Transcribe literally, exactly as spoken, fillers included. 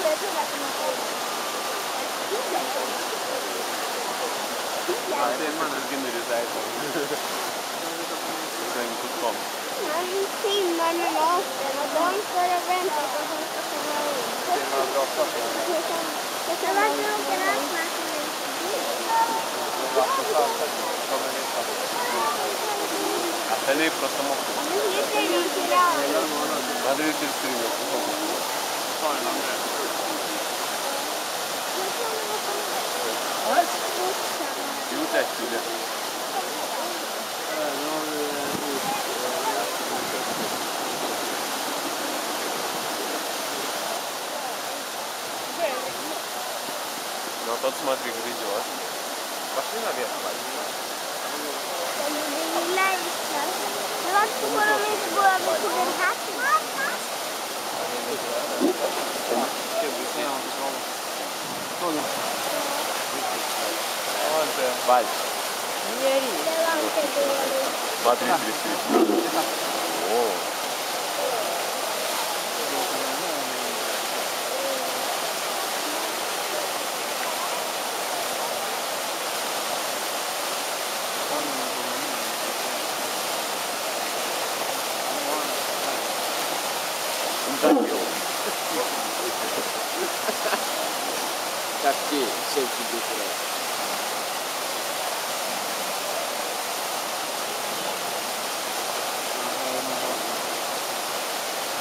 Ja, det är man vilken du säger så. Det är inte så kom. Han simmar med maten och de står och väntar på att de ska komma ut. Det är några bra saker. Så varför åker räkmaskinen ut? А остальные просто могут. Надо ведь перестрелять. И утять тебе. Ну а тот, смотри, грызет. Пошли наверх. Det var inte så de inte går över till den här sidan. Ska vi se om vi kommer. Såg du? Det var inte ballt. Det var inte dåligt. Смотри, трясись. О. Такие, все эти